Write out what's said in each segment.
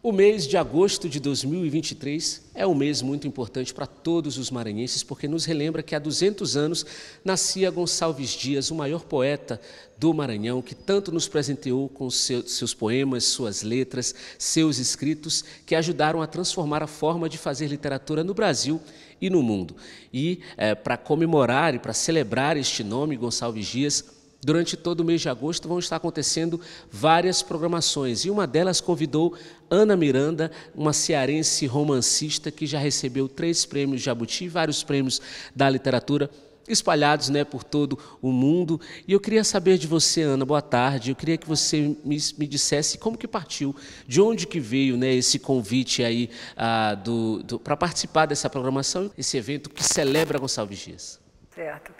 O mês de agosto de 2023 é um mês muito importante para todos os maranhenses, porque nos relembra que há 200 anos nascia Gonçalves Dias, o maior poeta do Maranhão, que tanto nos presenteou com seus poemas, suas letras, seus escritos, que ajudaram a transformar a forma de fazer literatura no Brasil e no mundo. E para comemorar e para celebrar este nome, Gonçalves Dias, durante todo o mês de agosto vão estar acontecendo várias programações e uma delas convidou Ana Miranda, uma cearense romancista que já recebeu 3 prêmios Jabuti e vários prêmios da literatura espalhados por todo o mundo. E eu queria saber de você, Ana, boa tarde, eu queria que você me dissesse como que partiu, de onde que veio esse convite aí para participar dessa programação, esse evento que celebra Gonçalves Dias. Certo.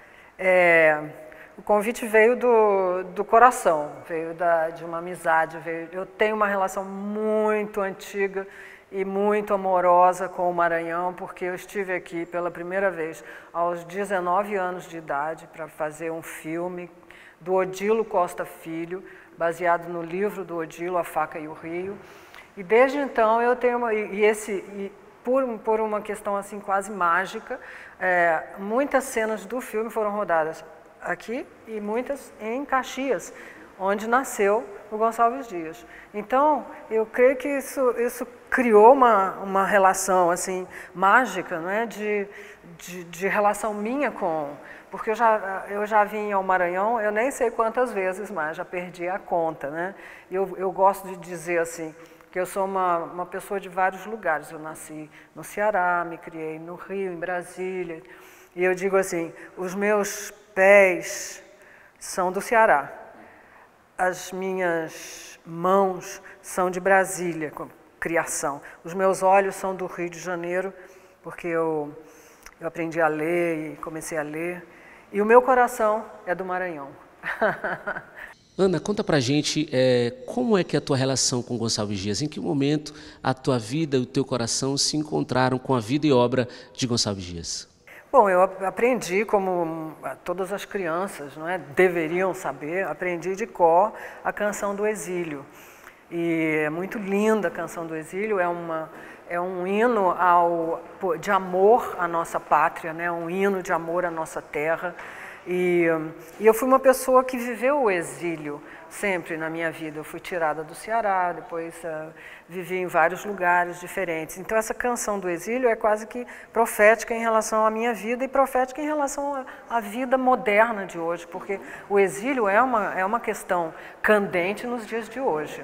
O convite veio do coração, veio de uma amizade. Eu tenho uma relação muito antiga e muito amorosa com o Maranhão, porque eu estive aqui pela primeira vez aos 19 anos de idade para fazer um filme do Odilo Costa Filho, baseado no livro do Odilo, A Faca e o Rio. E desde então eu tenho por uma questão assim quase mágica, muitas cenas do filme foram rodadas aqui e muitas em Caxias, onde nasceu o Gonçalves Dias. Então, eu creio que isso criou uma relação assim mágica, de relação minha com... Porque eu já vim ao Maranhão, eu nem sei quantas vezes mais, já perdi a conta. Eu gosto de dizer assim, que eu sou uma pessoa de vários lugares. Eu nasci no Ceará, me criei no Rio, em Brasília. E eu digo assim, os meus pés são do Ceará, as minhas mãos são de Brasília, com criação. Os meus olhos são do Rio de Janeiro, porque eu aprendi a ler e comecei a ler. E o meu coração é do Maranhão. Ana, conta pra gente como é que é a tua relação com Gonçalves Dias, em que momento a tua vida e o teu coração se encontraram com a vida e obra de Gonçalves Dias? Bom, eu aprendi, como todas as crianças deveriam saber, aprendi de cor a Canção do Exílio. E é muito linda a Canção do Exílio, é um hino de amor à nossa pátria, um hino de amor à nossa terra. E eu fui uma pessoa que viveu o exílio sempre na minha vida. Eu fui tirada do Ceará, depois vivi em vários lugares diferentes. Então essa Canção do Exílio é quase que profética em relação à minha vida e profética em relação à vida moderna de hoje, porque o exílio é uma questão candente nos dias de hoje.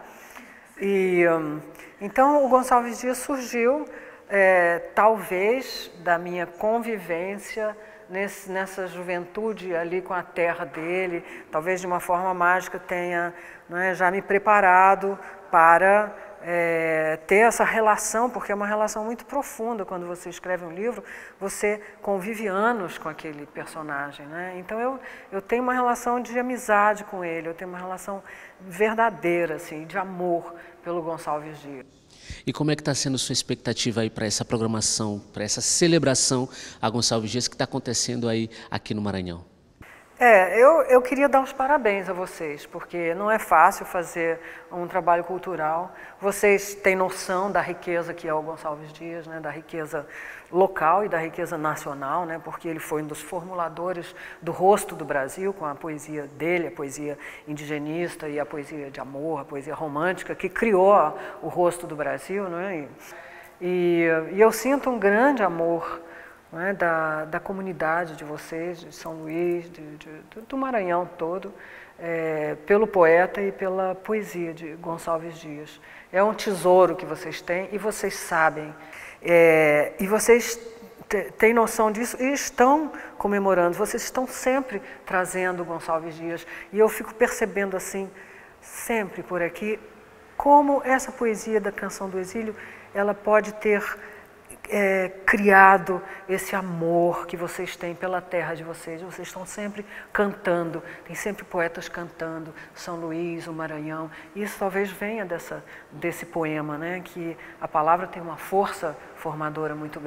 Então o Gonçalves Dias surgiu, talvez, da minha convivência nessa juventude ali com a terra dele, talvez de uma forma mágica tenha já me preparado para ter essa relação, porque é uma relação muito profunda. Quando você escreve um livro, você convive anos com aquele personagem. Então eu tenho uma relação de amizade com ele, eu tenho uma relação verdadeira, assim, de amor pelo Gonçalves Dias. E como é que está sendo a sua expectativa aí para essa programação, para essa celebração a Gonçalves Dias que está acontecendo aí aqui no Maranhão? Eu queria dar os parabéns a vocês, porque não é fácil fazer um trabalho cultural. Vocês têm noção da riqueza que é o Gonçalves Dias, da riqueza local e da riqueza nacional, porque ele foi um dos formuladores do rosto do Brasil, com a poesia dele, a poesia indigenista e a poesia de amor, a poesia romântica, que criou o rosto do Brasil. E eu sinto um grande amor da comunidade de vocês, de São Luís, do Maranhão todo, pelo poeta e pela poesia de Gonçalves Dias. É um tesouro que vocês têm e vocês sabem. E vocês têm noção disso e estão comemorando, vocês estão sempre trazendo Gonçalves Dias. E eu fico percebendo assim, sempre por aqui, como essa poesia da Canção do Exílio, ela pode ter criado esse amor que vocês têm pela terra de vocês. Vocês estão sempre cantando, tem sempre poetas cantando, São Luís, o Maranhão. Isso talvez venha desse poema, que a palavra tem uma força formadora muito grande.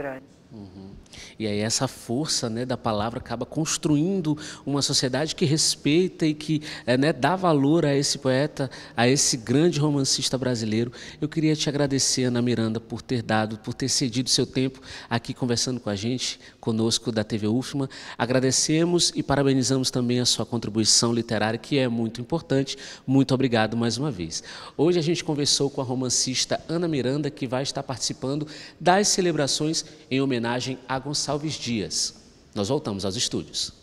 E aí essa força, né, da palavra acaba construindo uma sociedade que respeita e que né, dá valor a esse poeta, a esse grande romancista brasileiro. Eu queria te agradecer, Ana Miranda, por ter cedido seu tempo aqui conversando com a gente, conosco da TV UFMA. Agradecemos e parabenizamos também a sua contribuição literária, que é muito importante. Muito obrigado mais uma vez. Hoje a gente conversou com a romancista Ana Miranda, que vai estar participando das celebrações em homenagem a Gonçalves Dias. Nós voltamos aos estúdios.